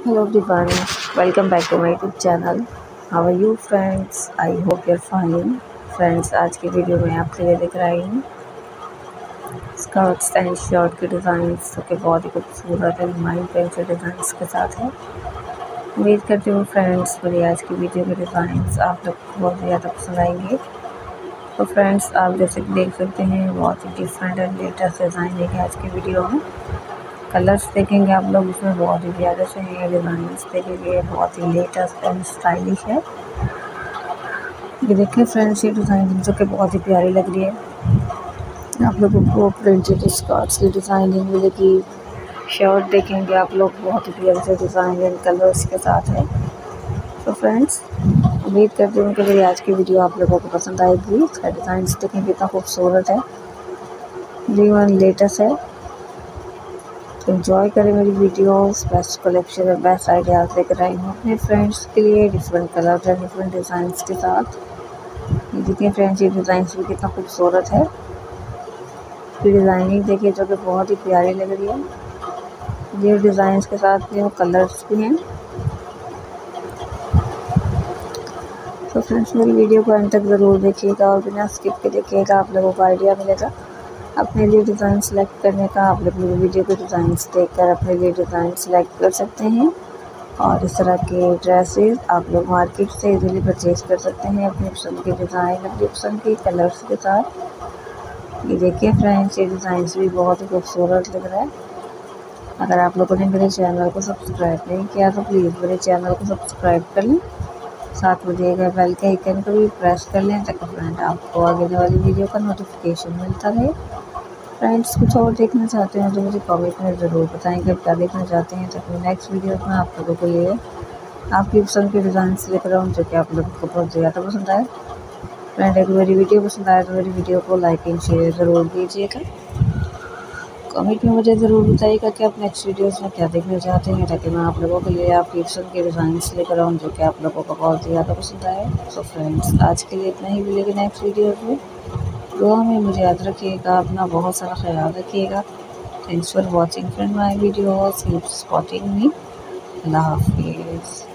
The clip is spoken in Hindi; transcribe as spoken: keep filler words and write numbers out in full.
Hello everyone, welcome back to my YouTube channel. How are you friends? I hope you're fine. Friends, आज की वीडियो में आपके लिए दिख रही हूँ स्कर्ट्स एंड शर्ट के डिज़ाइन जो कि बहुत ही खूबसूरत एंड माइंड पेंटेड डिज़ाइंस के साथ है। उम्मीद करती हूँ फ्रेंड्स मेरी आज की वीडियो के डिज़ाइंस आप लोग को बहुत ज़्यादा पसंद आएंगे। तो फ्रेंड्स, आप जैसे कि देख सकते हैं बहुत ही डिफरेंट एंड लेटेस्ट डिज़ाइन है आज की वीडियो में। कलर्स देखेंगे आप लोग, इसमें बहुत ही ज़्यादा से हैं डिज़ाइंस देखेंगे, बहुत ही लेटेस्ट एंड स्टाइलिश है। ये देखिए फ्रेंड्स, ये डिज़ाइन जो कि बहुत ही प्यारी लग रही है। आप लोगों को प्रिंटेड स्कर्ट्स की डिज़ाइनिंग मिलेगी। शर्ट देखेंगे आप लोग, बहुत ही प्यारे से डिज़ाइन एंड कलर्स के साथ है। तो फ्रेंड्स, उम्मीद करती हूँ कि मेरी आज की वीडियो आप लोगों को पसंद आएगी। इसका डिज़ाइन देखेंगे कितना खूबसूरत है, न्यू एंड लेटेस्ट है। एंजॉय करें मेरी वीडियोस। बेस्ट कलेक्शन और बेस्ट आइडियाज़ लेकर आई हूँ अपने फ्रेंड्स के लिए different colour and different designs के साथ। ये देखिए फ्रेंड्स, ये डिज़ाइंस भी कितना खूबसूरत है। ये डिज़ाइनिंग देखिए जो कि बहुत ही प्यारी लग रही है। ये डिज़ाइंस के साथ ये कलर्स भी हैं। तो फ्रेंड्स, मेरी वीडियो को अंत तक ज़रूर देखिएगा और बिना स्किप के देखिएगा, आप लोगों को आइडिया मिलेगा अपने लिए डिज़ाइन सेलेक्ट करने का। आप लोग मेरी वीडियो के डिज़ाइंस देखकर अपने लिए डिज़ाइन सेलेक्ट कर सकते हैं और इस तरह के ड्रेसेस आप लोग मार्केट से इजीली परचेज कर सकते हैं अपनी पसंद के डिज़ाइन, अपनी पसंद के कलर्स के साथ। ये देखिए फ्रेंड्स, ये डिज़ाइंस भी बहुत ही खूबसूरत लग रहा है। अगर आप लोगों ने मेरे चैनल को सब्सक्राइब नहीं किया तो प्लीज़ मेरे चैनल को सब्सक्राइब कर लें, साथ में दिए गए बेल के आइकन को भी प्रेस कर लें ताकि फ्रेंड आपको आगे वाली वीडियो का नोटिफिकेशन मिलता रहे। फ्रेंड्स, कुछ और देखना चाहते हैं तो मुझे कमेंट में ज़रूर बताएं कि आप क्या देखना चाहते हैं, ताकि नेक्स्ट वीडियो में आप लोगों के लिए आपकी पसंद के डिज़ाइन लेकर आऊँ जो कि आप लोगों को बहुत ज़्यादा पसंद आए। फ्रेंड, अगर मेरी वीडियो पसंद आए तो मेरी वीडियो को लाइक एंड शेयर ज़रूर कीजिएगा। कमेंट में मुझे ज़रूर बताइएगा कि आप नेक्स्ट वीडियोस में क्या देखना चाहते हैं, ताकि मैं आप लोगों के लिए आपकी पसंद के डिज़ाइंस लेकर आऊँ जो कि आप लोगों को बहुत ज़्यादा पसंद आए। तो फ्रेंड्स, आज के लिए इतना ही, मिलेगा नेक्स्ट वीडियो में। दुआ में मुझे याद रखिएगा, अपना बहुत सारा ख्याल रखिएगा। Thanks for watching friend my video, keep supporting me. अल्लाह हाफिज़।